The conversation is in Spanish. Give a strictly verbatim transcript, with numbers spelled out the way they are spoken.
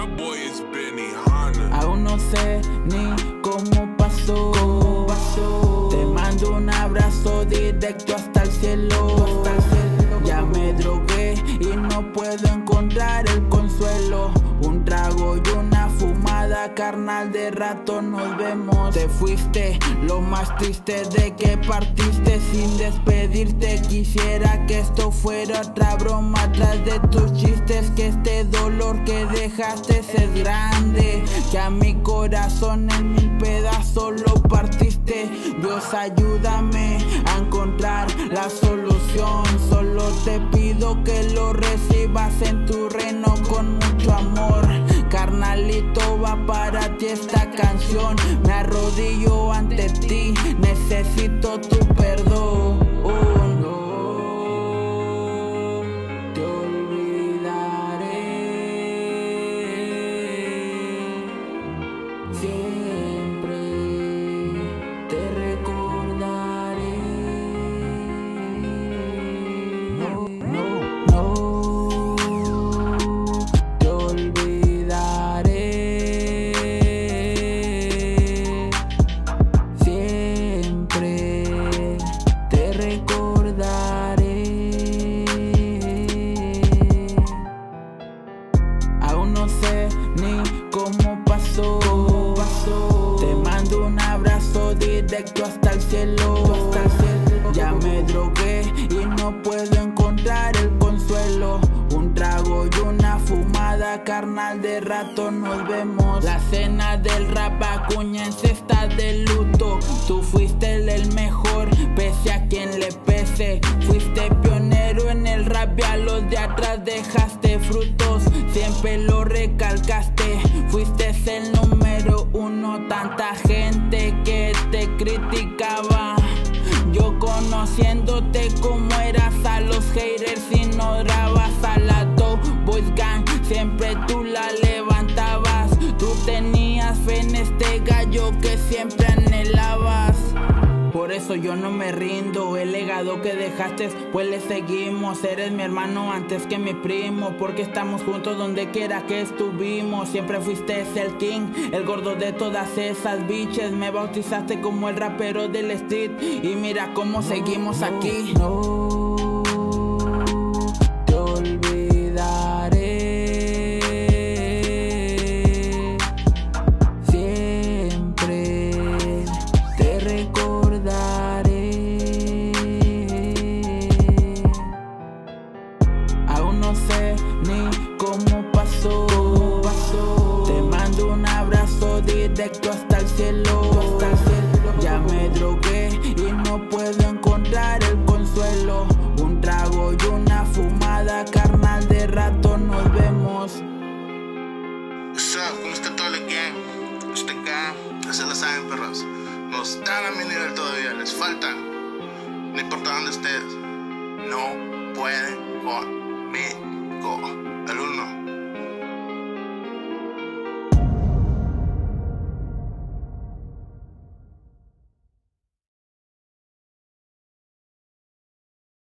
That boy is Benihana. Aún no sé ni cómo pasó, cómo pasó. Te mando un abrazo directo hasta el cielo, hasta el cielo. Ya me drogué y no puedo encontrar el consuelo. Un trago y una fumada, carnal, de rato nos vemos. Te fuiste, lo más triste de que partiste sin despedirte. Quisiera que esto fuera otra broma atrás de tus chistes, que este dolor que dejaste es grande, que a mi corazón en mil pedazos lo partiste. Dios, ayúdame a encontrar la solución. Solo te pido que lo recibas en tu reino con mucho amor. Carnalito, va para ti esta canción. Me arrodillo ante ti, necesito tu perdón. Oh, no te olvidaré, siempre te recordaré. No, no, no te olvidaré, siempre te recordaré. Aún no sé ni cómo pasó, cómo pasó. Te mando un abrazo directo hasta el cielo, hasta el cielo. Ya me drogué y no puedo encontrar el consuelo. Un trago y una fumada, carnal, de rato nos vemos. La cena del rap acuñense está de luto. Tú fuiste el, el mejor, pese a quien le pese. Fuiste pionero en el rap y a los de atrás dejaste frutos. Siempre lo recalcaste, fuiste el número uno. Tanta gente que te criticaba, yo conociéndote como eras. A los haters ignorabas, a la Dope Boys Gang siempre tú la levantabas. Tú tenías fe en este gallo que siempre anhelabas. Por eso yo no me rindo, el legado que dejaste pues le seguimos. Eres mi hermano antes que mi primo, porque estamos juntos donde quiera que estuvimos. Siempre fuiste el king, el gordo de todas esas bitches. Me bautizaste como el rapero del street y mira cómo seguimos no, aquí. No, te olvidaré, siempre te recordaré. Aún no sé ni cómo pasó, cómo pasó. Te mando un abrazo directo hasta el cielo, hasta el cielo. Ya me drogué y no puedo encontrar el consuelo. Un trago y una fumada, carnal, de rato nos vemos. What's up? ¿Cómo está todo el gang? Este acá, ya se lo saben, perros. No están a mi nivel todavía, les faltan. No importa dónde estés, no pueden conmigo.